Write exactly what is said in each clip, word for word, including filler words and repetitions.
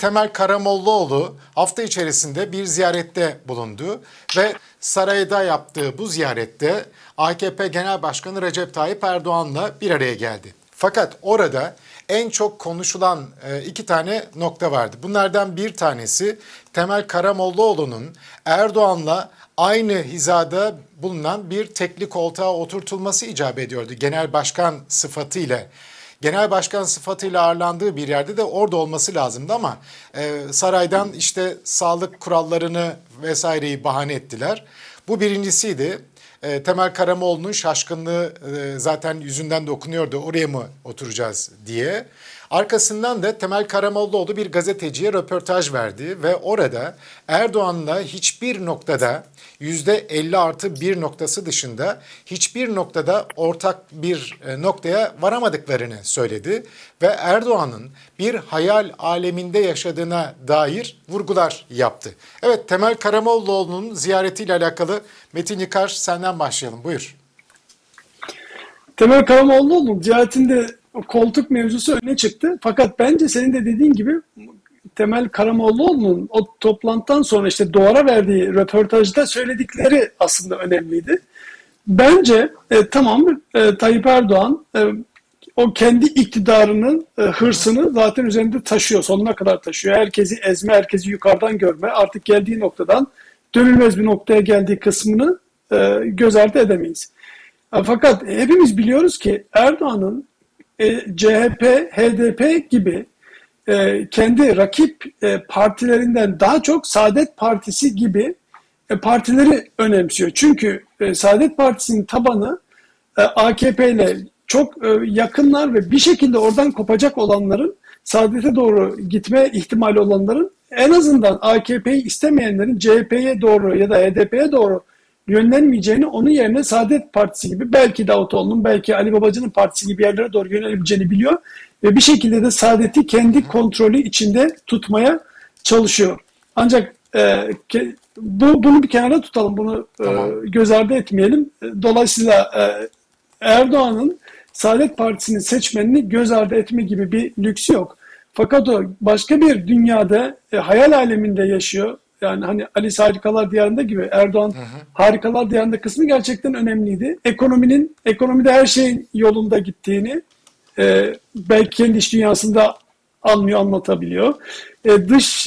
Temel Karamollaoğlu hafta içerisinde bir ziyarette bulundu ve sarayda yaptığı bu ziyarette A K P Genel Başkanı Recep Tayyip Erdoğan'la bir araya geldi. Fakat orada en çok konuşulan iki tane nokta vardı. Bunlardan bir tanesi Temel Karamollaoğlu'nun Erdoğan'la aynı hizada bulunan bir tekli koltuğa oturtulması icap ediyordu. Genel başkan sıfatıyla. Genel başkan sıfatıyla ağırlandığı bir yerde de orada olması lazımdı ama e, saraydan işte sağlık kurallarını vesaireyi bahane ettiler. Bu birincisiydi. E, Temel Karamollaoğlu'nun şaşkınlığı e, zaten yüzünden de okunuyordu, oraya mı oturacağız diye. Arkasından da Temel Karamollaoğlu bir gazeteciye röportaj verdi ve orada Erdoğan'la hiçbir noktada yüzde elli artı bir noktası dışında hiçbir noktada ortak bir noktaya varamadıklarını söyledi. Ve Erdoğan'ın bir hayal aleminde yaşadığına dair vurgular yaptı. Evet, Temel Karamollaoğlu'nun ziyaretiyle alakalı Metin Yıkar, senden başlayalım, buyur. Temel Karamollaoğlu'nun ziyaretinde koltuk mevzusu öne çıktı. Fakat bence senin de dediğin gibi Temel Karamollaoğlu'nun o toplantıdan sonra işte Doğan'a verdiği röportajda söyledikleri aslında önemliydi. Bence e, tamam e, Tayyip Erdoğan e, o kendi iktidarının e, hırsını zaten üzerinde taşıyor. Sonuna kadar taşıyor. Herkesi ezme, herkesi yukarıdan görme. Artık geldiği noktadan dönülmez bir noktaya geldiği kısmını e, göz ardı edemeyiz. E, fakat hepimiz biliyoruz ki Erdoğan'ın e, C H P, H D P gibi e, kendi rakip e, partilerinden daha çok Saadet Partisi gibi e, partileri önemsiyor. Çünkü e, Saadet Partisi'nin tabanı e, A K P ile çok e, yakınlar ve bir şekilde oradan kopacak olanların, Saadet'e doğru gitme ihtimali olanların, en azından A K P'yi istemeyenlerin C H P'ye doğru ya da H D P'ye doğru yönlenmeyeceğini, onun yerine Saadet Partisi gibi, belki Davutoğlu'nun, belki Ali Babacan'ın partisi gibi yerlere doğru yönelebileceğini biliyor ve bir şekilde de Saadet'i kendi kontrolü içinde tutmaya çalışıyor. Ancak e, ke, bu bunu bir kenara tutalım, bunu tamam. e, göz ardı etmeyelim. Dolayısıyla e, Erdoğan'ın Saadet Partisi'nin seçmenini göz ardı etme gibi bir lüksü yok. Fakat o başka bir dünyada, e, hayal aleminde yaşıyor. Yani hani Alice Harikalar Diyarı'nda gibi Erdoğan hı hı. Harikalar Diyarı'nda kısmı gerçekten önemliydi. Ekonominin, ekonomide her şeyin yolunda gittiğini e, belki kendi iş dünyasında anlıyor, anlatabiliyor. E, dış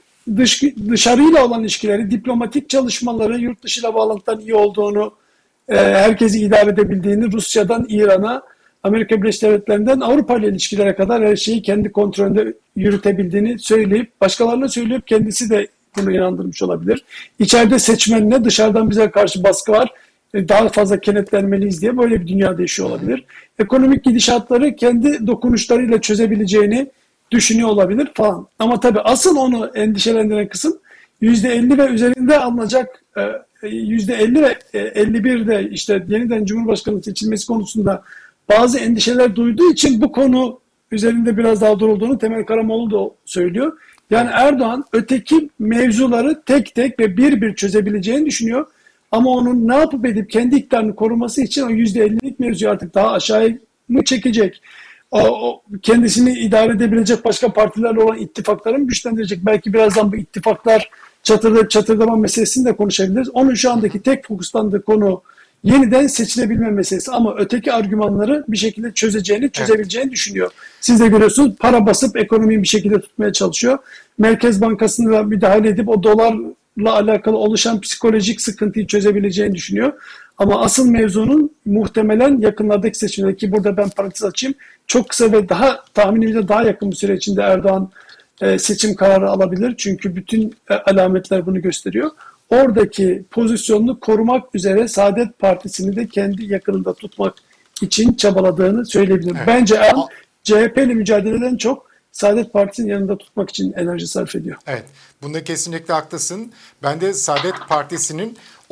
dış dışarıyla olan ilişkileri, diplomatik çalışmaları, yurt dışıyla bağlantıların iyi olduğunu, e, herkesi idare edebildiğini, Rusya'dan İran'a, Amerika Birleşik Devletleri'nden Avrupa ile ilişkilere kadar her şeyi kendi kontrolünde yürütebildiğini söyleyip, başkalarına söyleyip kendisi de bunu inandırmış olabilir. İçeride seçmenine, dışarıdan bize karşı baskı var, daha fazla kenetlenmeliyiz diye böyle bir dünyada yaşıyor olabilir. Ekonomik gidişatları kendi dokunuşlarıyla çözebileceğini düşünüyor olabilir falan. Ama tabii asıl onu endişelendiren kısım yüzde elli ve üzerinde alınacak, yüzde elli ve elli birde işte yeniden Cumhurbaşkanı seçilmesi konusunda bazı endişeler duyduğu için bu konu üzerinde biraz daha durulduğunu Temel Karamollaoğlu da söylüyor. Yani Erdoğan öteki mevzuları tek tek ve bir bir çözebileceğini düşünüyor. Ama onun ne yapıp edip kendi iktidarını koruması için o yüzde ellilik mevzuyu artık daha aşağıya mı çekecek? O, o kendisini idare edebilecek başka partilerle olan ittifakları mı güçlendirecek? Belki birazdan bu ittifaklar çatırda çatırdama meselesini de konuşabiliriz. Onun şu andaki tek fokuslandığı konu yeniden seçilebilme meselesi, ama öteki argümanları bir şekilde çözeceğini, çözebileceğini evet. düşünüyor. Siz de görüyorsunuz, para basıp ekonomiyi bir şekilde tutmaya çalışıyor. Merkez Bankası'na müdahale edip o dolarla alakalı oluşan psikolojik sıkıntıyı çözebileceğini düşünüyor. Ama asıl mevzunun muhtemelen yakınlardaki seçimler, ki burada ben parantez açayım, çok kısa ve daha tahminimizde daha yakın bir süre içinde Erdoğan e, seçim kararı alabilir. Çünkü bütün e, alametler bunu gösteriyor. Oradaki pozisyonunu korumak üzere Saadet Partisi'ni de kendi yakınında tutmak için çabaladığını söyleyebilirim. Evet. Bence Erdoğan C H P ile mücadeleden çok Saadet Partisi'nin yanında tutmak için enerji sarf ediyor. Evet, bunda kesinlikle haklısın. Ben de Saadet Partisi'nin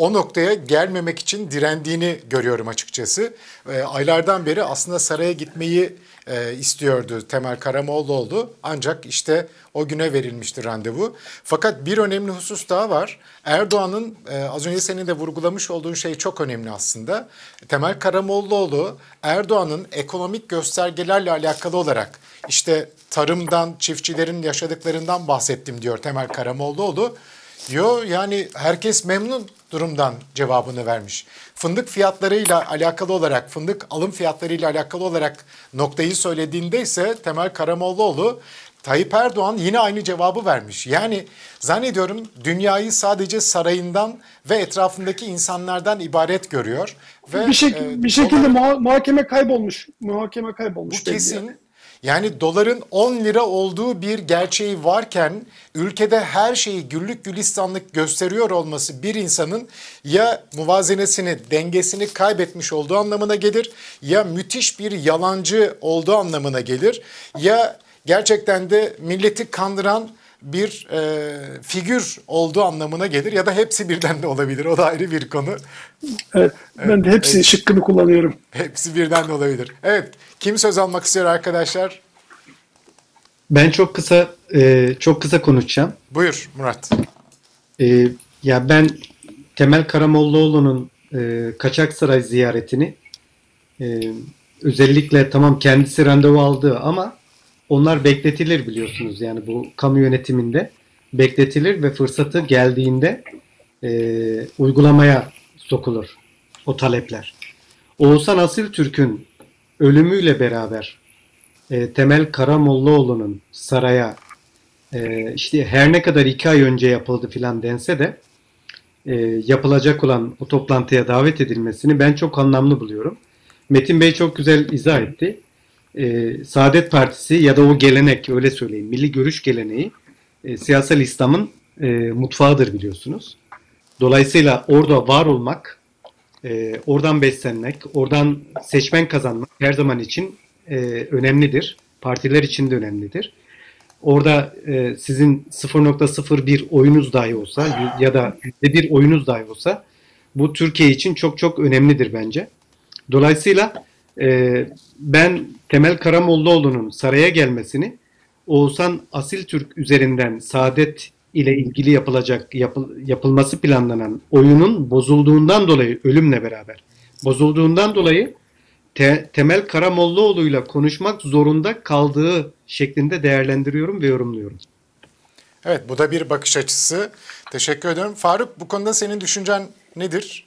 o noktaya gelmemek için direndiğini görüyorum açıkçası. E, aylardan beri aslında saraya gitmeyi e, istiyordu Temel Karamollaoğlu. Ancak işte o güne verilmişti randevu. Fakat bir önemli husus daha var. Erdoğan'ın e, az önce senin de vurgulamış olduğun şey çok önemli aslında. Temel Karamollaoğlu Erdoğan'ın ekonomik göstergelerle alakalı olarak işte tarımdan, çiftçilerin yaşadıklarından bahsettim diyor Temel Karamollaoğlu. Yo, yani herkes memnun durumdan cevabını vermiş. Fındık fiyatlarıyla alakalı olarak, fındık alım fiyatlarıyla alakalı olarak noktayı söylediğinde ise Temel Karamollaoğlu, Tayyip Erdoğan yine aynı cevabı vermiş. Yani zannediyorum dünyayı sadece sarayından ve etrafındaki insanlardan ibaret görüyor. Ve bir, şek e, bir şekilde dolar, muha muhakeme kaybolmuş. Muhakeme kaybolmuş. bu kesin. Yani. Yani doların on lira olduğu bir gerçeği varken ülkede her şeyi güllük gülistanlık gösteriyor olması bir insanın ya muvazenesini, dengesini kaybetmiş olduğu anlamına gelir, ya müthiş bir yalancı olduğu anlamına gelir, ya gerçekten de milleti kandıran bir e, figür olduğu anlamına gelir, ya da hepsi birden de olabilir. O da ayrı bir konu. Evet, ben de hepsi evet. Şıkkını kullanıyorum. Hepsi birden de olabilir. Evet, kim söz almak istiyor arkadaşlar? Ben çok kısa e, çok kısa konuşacağım. Buyur Murat. E, ya ben Temel Karamollaoğlu'nun e, Kaçaksaray ziyaretini e, özellikle tamam kendisi randevu aldı ama onlar bekletilir biliyorsunuz. Yani bu kamu yönetiminde bekletilir ve fırsatı geldiğinde e, uygulamaya sokulur o talepler. Oğuzhan Asiltürk'ün ölümüyle beraber e, Temel Karamollaoğlu'nun saraya e, işte her ne kadar iki ay önce yapıldı filan dense de e, yapılacak olan o toplantıya davet edilmesini ben çok anlamlı buluyorum. Metin Bey çok güzel izah etti. E, Saadet Partisi ya da o gelenek, öyle söyleyeyim, milli görüş geleneği e, siyasal İslam'ın e, mutfağıdır biliyorsunuz. Dolayısıyla orada var olmak, e, oradan beslenmek, oradan seçmen kazanmak her zaman için e, önemlidir. Partiler için de önemlidir. Orada e, sizin sıfır nokta sıfır bir oyunuz dahi olsa ya da yüzde bir oyunuz dahi olsa bu Türkiye için çok çok önemlidir bence. Dolayısıyla e, ben Temel Karamollaoğlu'nun saraya gelmesini Oğuzhan Asiltürk üzerinden Saadet ile ilgili yapılacak yapıl, yapılması planlanan oyunun bozulduğundan dolayı, ölümle beraber bozulduğundan dolayı te, Temel Karamollaoğlu'yla konuşmak zorunda kaldığı şeklinde değerlendiriyorum ve yorumluyorum. Evet, bu da bir bakış açısı. Teşekkür ederim. Faruk, bu konuda senin düşüncen nedir?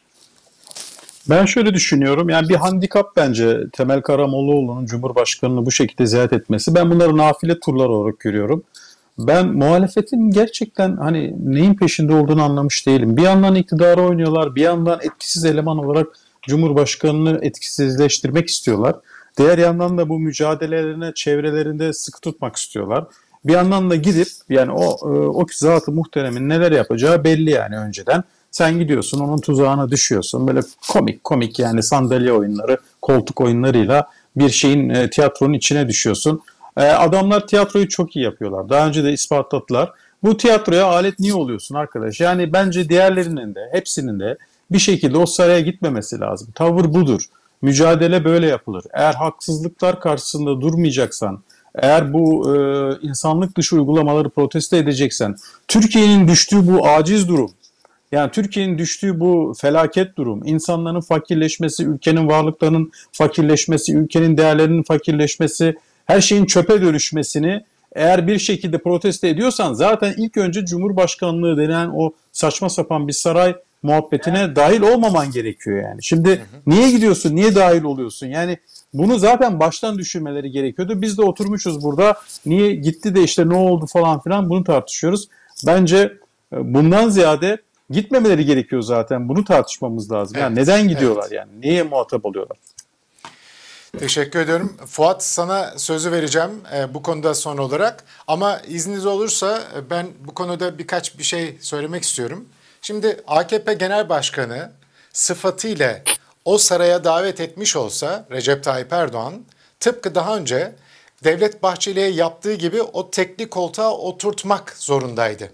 Ben şöyle düşünüyorum, yani bir handikap bence Temel Karamollaoğlu'nun Cumhurbaşkanı'nı bu şekilde ziyaret etmesi. Ben bunları nafile turlar olarak görüyorum. Ben muhalefetin gerçekten hani neyin peşinde olduğunu anlamış değilim. Bir yandan iktidara oynuyorlar, bir yandan etkisiz eleman olarak Cumhurbaşkanı'nı etkisizleştirmek istiyorlar. Diğer yandan da bu mücadelelerine çevrelerinde sıkı tutmak istiyorlar. Bir yandan da gidip yani o o zat-ı muhteremin neler yapacağı belli yani önceden. Sen gidiyorsun, onun tuzağına düşüyorsun. Böyle komik komik yani sandalye oyunları, koltuk oyunlarıyla bir şeyin e, tiyatronun içine düşüyorsun. E, adamlar tiyatroyu çok iyi yapıyorlar. Daha önce de ispatladılar. Bu tiyatroya alet niye oluyorsun arkadaş? Yani bence diğerlerinin de, hepsinin de bir şekilde o saraya gitmemesi lazım. Tavır budur. Mücadele böyle yapılır. Eğer haksızlıklar karşısında durmayacaksan, eğer bu e, insanlık dışı uygulamaları protesto edeceksen, Türkiye'nin düştüğü bu aciz durum, yani Türkiye'nin düştüğü bu felaket durum, insanların fakirleşmesi, ülkenin varlıklarının fakirleşmesi, ülkenin değerlerinin fakirleşmesi, her şeyin çöpe dönüşmesini eğer bir şekilde protesto ediyorsan zaten ilk önce Cumhurbaşkanlığı denen o saçma sapan bir saray muhabbetine dahil olmaman gerekiyor yani. Şimdi niye gidiyorsun, niye dahil oluyorsun? Yani bunu zaten baştan düşünmeleri gerekiyordu. Biz de oturmuşuz burada, niye gitti de işte ne oldu falan filan bunu tartışıyoruz. Bence bundan ziyade gitmemeleri gerekiyor zaten. Bunu tartışmamız lazım. Yani evet, neden gidiyorlar evet. Yani? Niye muhatap oluyorlar? Teşekkür ediyorum. Fuat, sana sözü vereceğim e, bu konuda son olarak. Ama izniniz olursa e, ben bu konuda birkaç bir şey söylemek istiyorum. Şimdi A K P Genel Başkanı sıfatıyla o saraya davet etmiş olsa Recep Tayyip Erdoğan, tıpkı daha önce Devlet Bahçeli'ye yaptığı gibi o tekli koltuğa oturtmak zorundaydı.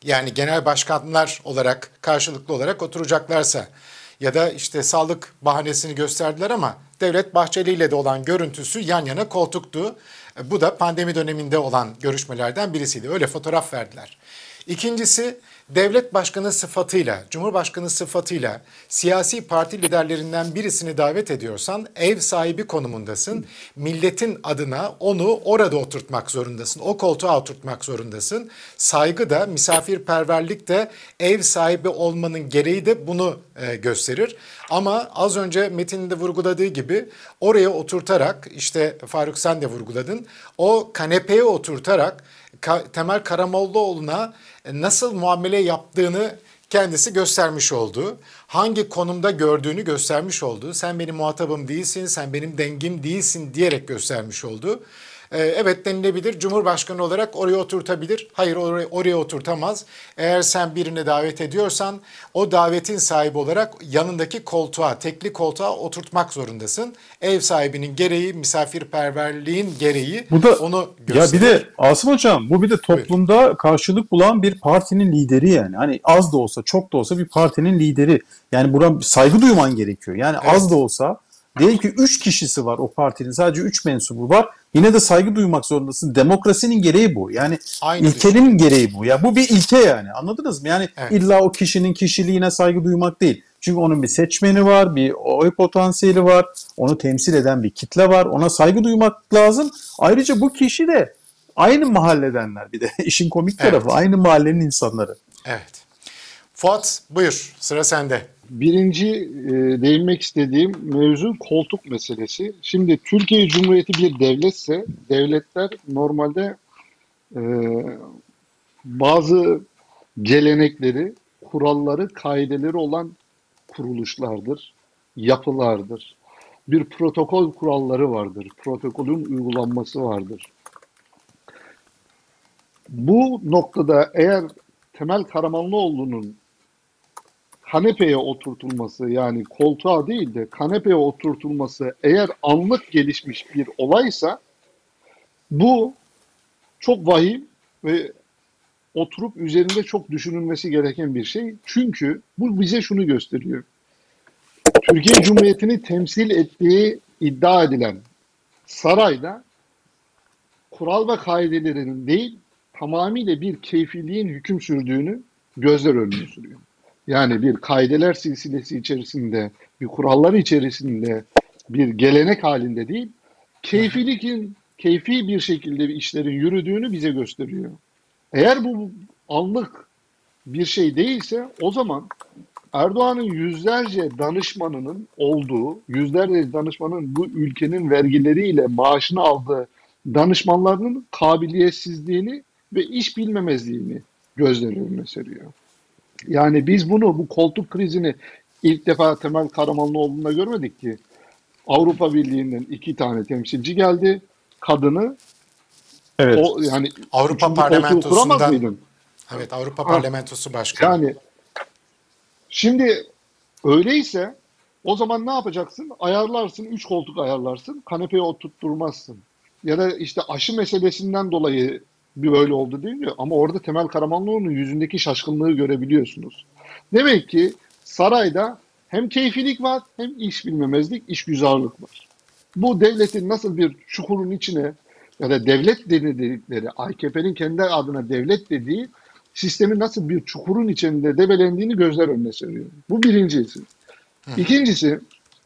yani genel başkanlar olarak karşılıklı olarak oturacaklarsa ya da işte sağlık bahanesini gösterdiler ama Devlet Bahçeli ile de olan görüntüsü yan yana koltuktu. Bu da pandemi döneminde olan görüşmelerden birisiydi. Öyle fotoğraf verdiler. İkincisi, devlet başkanı sıfatıyla, cumhurbaşkanı sıfatıyla siyasi parti liderlerinden birisini davet ediyorsan ev sahibi konumundasın. Milletin adına onu orada oturtmak zorundasın. O koltuğa oturtmak zorundasın. Saygı da, misafirperverlik de, ev sahibi olmanın gereği de bunu e, gösterir. Ama az önce Metin'in de vurguladığı gibi oraya oturtarak, işte Faruk sen de vurguladın, o kanepeye oturtarak Temel Karamollaoğlu'na nasıl muamele yaptığını kendisi göstermiş oldu. Hangi konumda gördüğünü göstermiş oldu. Sen benim muhatabım değilsin, sen benim dengim değilsin diyerek göstermiş oldu. Ee, evet denilebilir, Cumhurbaşkanı olarak oraya oturtabilir. Hayır oraya, oraya oturtamaz. Eğer sen birini davet ediyorsan o davetin sahibi olarak yanındaki koltuğa, tekli koltuğa oturtmak zorundasın. Ev sahibinin gereği, misafirperverliğin gereği bu da, onu gösterir. Ya bir de Asım Hocam bu bir de toplumda Buyur. karşılık bulan bir partinin lideri yani. Hani az da olsa çok da olsa bir partinin lideri. Yani buna saygı duyman gerekiyor. Yani evet. Az da olsa diyelim ki üç kişisi var o partinin, sadece üç mensubu var. Yine de saygı duymak zorundasın. Demokrasinin gereği bu. Yani Aynı ilkenin şey. gereği bu. Ya bu bir ilke yani. Anladınız mı? Yani evet. illa o kişinin kişiliğine saygı duymak değil. Çünkü onun bir seçmeni var, bir oy potansiyeli var. Onu temsil eden bir kitle var. Ona saygı duymak lazım. Ayrıca bu kişi de aynı mahalledenler, bir de işin komik tarafı. Evet. Aynı mahallenin insanları. Evet. Fuat buyur, sıra sende. Birinci e, değinmek istediğim mevzu koltuk meselesi. Şimdi Türkiye Cumhuriyeti bir devletse, devletler normalde e, bazı gelenekleri, kuralları, kaideleri olan kuruluşlardır, yapılardır. Bir protokol kuralları vardır, protokolün uygulanması vardır. Bu noktada eğer Temel Karamollaoğlu'nun kanepeye oturtulması, yani koltuğa değil de kanepeye oturtulması eğer anlık gelişmiş bir olaysa bu çok vahim ve oturup üzerinde çok düşünülmesi gereken bir şey. Çünkü bu bize şunu gösteriyor. Türkiye Cumhuriyeti'ni temsil ettiği iddia edilen sarayda kural ve kaidelerinin değil, tamamıyla bir keyfiliğin hüküm sürdüğünü gözler önüne sürüyor. Yani bir kaideler silsilesi içerisinde, bir kurallar içerisinde, bir gelenek halinde değil, keyfilikin, keyfi bir şekilde işlerin yürüdüğünü bize gösteriyor. Eğer bu anlık bir şey değilse o zaman Erdoğan'ın yüzlerce danışmanının olduğu, yüzlerce danışmanın bu ülkenin vergileriyle maaşını aldığı danışmanlarının kabiliyetsizliğini ve iş bilmemezliğini gözler önüne seriyor. Yani biz bunu, bu koltuk krizini ilk defa Temel Karamollaoğlu'nda görmedik ki. Avrupa Birliği'nden iki tane temsilci geldi. Kadını evet. o yani Avrupa Parlamentosu'ndan evet Avrupa ha. Parlamentosu Başkanı. Yani şimdi öyleyse o zaman ne yapacaksın? Ayarlarsın, üç koltuk ayarlarsın, kanepeye oturtturmazsın. Ya da işte aşı meselesinden dolayı bir böyle oldu değil mi? Ama orada Temel Karamollaoğlu'nun yüzündeki şaşkınlığı görebiliyorsunuz. Demek ki sarayda hem keyfilik var, hem iş bilmemezlik, işgüzarlık var. Bu devletin nasıl bir çukurun içine ya da devlet dedikleri, A K P'nin kendi adına devlet dediği sistemin nasıl bir çukurun içinde debelendiğini gözler önüne seriyor. Bu birincisi. İkincisi,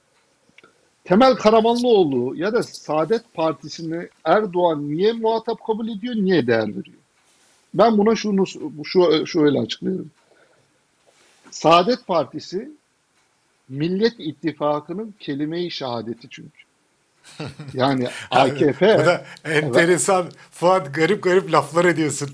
Temel Karamollaoğlu ya da Saadet Partisi'ni Erdoğan niye muhatap kabul ediyor, niye değer veriyor? Ben buna şunu şu şöyle açıklıyorum. Saadet Partisi Millet İttifakı'nın kelime-i şehadeti çünkü. Yani A K P... Bu da enteresan. Evet. Fuat garip garip laflar ediyorsun.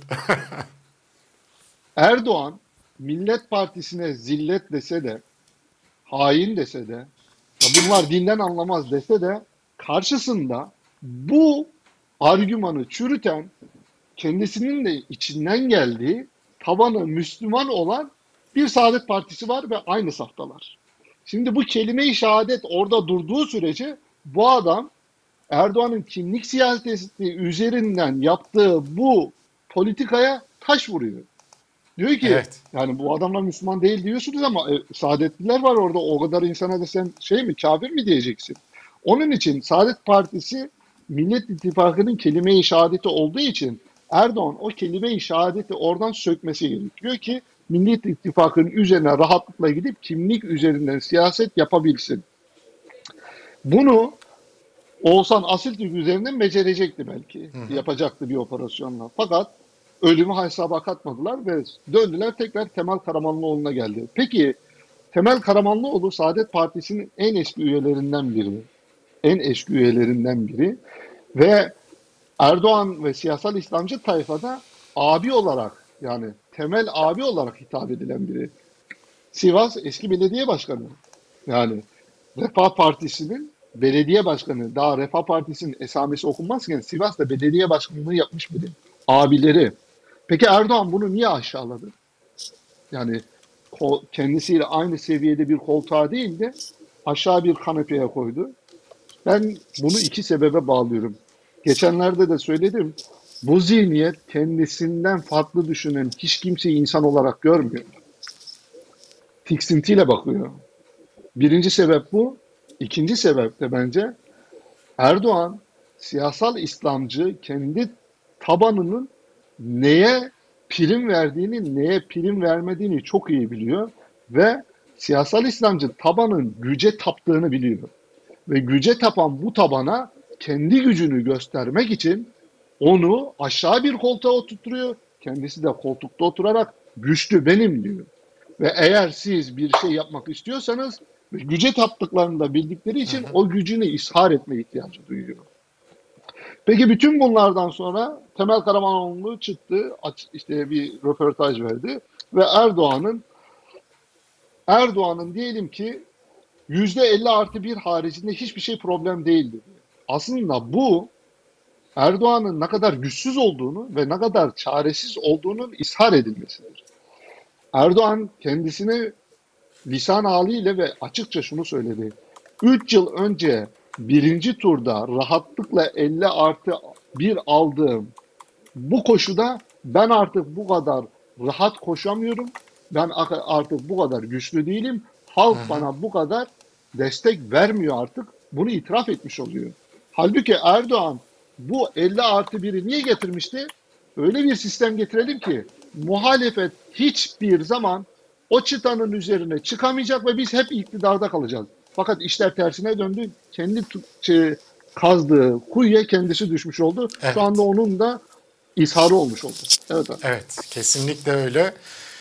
Erdoğan Millet Partisi'ne zillet dese de, hain dese de, bunlar dinden anlamaz dese de karşısında bu argümanı çürüten, kendisinin de içinden geldiği, tabanı Müslüman olan bir Saadet Partisi var ve aynı saftalar. Şimdi bu kelime-i şehadet orada durduğu sürece bu adam Erdoğan'ın kimlik siyaseti üzerinden yaptığı bu politikaya taş vuruyor. Diyor ki Evet. yani bu adamlar Müslüman değil diyorsunuz ama e, Saadetliler var orada. O kadar insana da sen şey mi, kafir mi diyeceksin? Onun için Saadet Partisi Millet İttifakı'nın kelime-i şehadeti olduğu için Erdoğan o kelime-i şehadeti oradan sökmesi gerekiyor ki Millet İttifakı'nın üzerine rahatlıkla gidip kimlik üzerinden siyaset yapabilsin. Bunu Oğuzhan Asiltürk üzerinden becerecekti belki. Hı hı. Yapacaktı bir operasyonla. Fakat ölümü hesaba katmadılar ve döndüler tekrar Temel Karamanlıoğlu'na geldi. Peki Temel Karamanlıoğlu Saadet Partisi'nin en eski üyelerinden biri. En eski üyelerinden biri. Ve Erdoğan ve siyasal İslamcı tayfada abi olarak, yani Temel abi olarak hitap edilen biri. Sivas eski belediye başkanı. Yani Refah Partisi'nin belediye başkanı. Daha Refah Partisi'nin esamesi okunmazken Sivas'ta belediye başkanlığı yapmış biri. Abileri. Peki Erdoğan bunu niye aşağıladı? Yani kendisiyle aynı seviyede bir koltuğa değil de aşağı bir kanepeye koydu. Ben bunu iki sebebe bağlıyorum. Geçenlerde de söyledim. Bu zihniyet kendisinden farklı düşünen hiç kimseyi insan olarak görmüyor. Tiksintiyle bakıyor. Birinci sebep bu. İkinci sebep de bence Erdoğan siyasal İslamcı kendi tabanının neye prim verdiğini, neye prim vermediğini çok iyi biliyor ve siyasal İslamcı tabanın güce taptığını biliyor. Ve güce tapan bu tabana kendi gücünü göstermek için onu aşağı bir koltuğa oturtuyor. Kendisi de koltukta oturarak güçlü benim diyor. Ve eğer siz bir şey yapmak istiyorsanız güce taptıklarını da bildikleri için hı hı. o gücünü ishar etme ihtiyacı duyuyor. Peki bütün bunlardan sonra Temel Karamanlıoğlu çıktı, işte bir röportaj verdi ve Erdoğan'ın Erdoğan'ın diyelim ki yüzde elli artı bir haricinde hiçbir şey problem değildi. Aslında bu Erdoğan'ın ne kadar güçsüz olduğunu ve ne kadar çaresiz olduğunun ishar edilmesidir. Erdoğan kendisini lisan haliyle ve açıkça şunu söyledi. üç yıl önce birinci turda rahatlıkla elli artı bir aldığım bu koşuda ben artık bu kadar rahat koşamıyorum. Ben artık bu kadar güçlü değilim. Halk Hı-hı. bana bu kadar destek vermiyor artık. Bunu itiraf etmiş oluyor. Halbuki Erdoğan bu elli artı biri niye getirmişti? Öyle bir sistem getirelim ki muhalefet hiçbir zaman o çıtanın üzerine çıkamayacak ve biz hep iktidarda kalacağız. Fakat işler tersine döndü. Kendi şey, kazdığı kuyuya kendisi düşmüş oldu. Evet. Şu anda onun da izharı olmuş oldu. Evet abi. Evet, kesinlikle öyle.